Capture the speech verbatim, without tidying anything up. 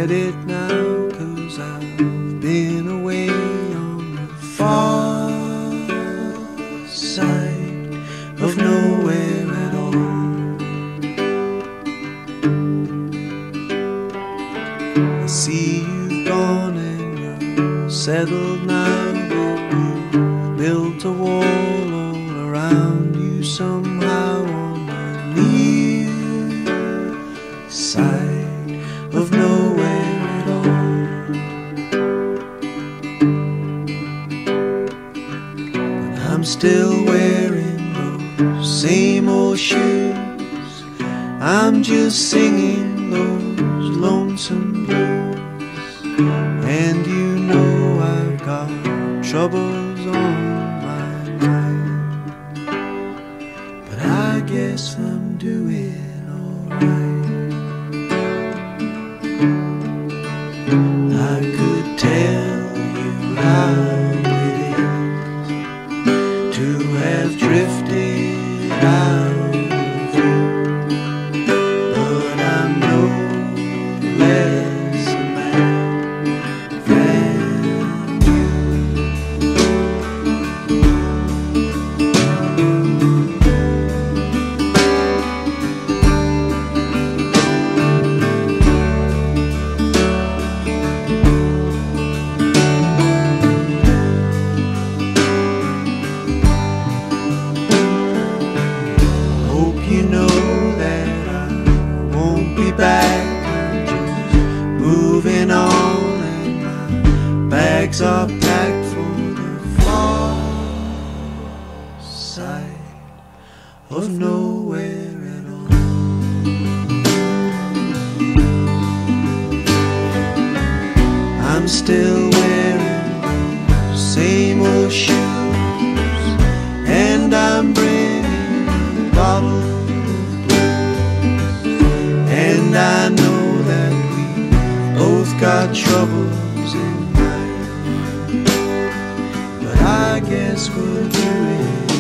get it now, 'cause I've been away on the far side of nowhere at all. I see you've gone and you're settled now, but you've built a wall all around you somehow on the near side of nowhere at all. But I'm still wearing those same old shoes, I'm just singing those lonesome blues. And you know I've got troubles on my mind, but I guess I'm doing alright. I could tell you how it is to have drifted out of you, but I'm no less a man than you. Hope you know that I won't be back. I'm just moving on, and my bags are packed for the far side of nowhere at all. I'm still wearing those same old shoes, and I'm bringing a bottle of blues. And I know that we both got troubles in mind, but I guess we'll do it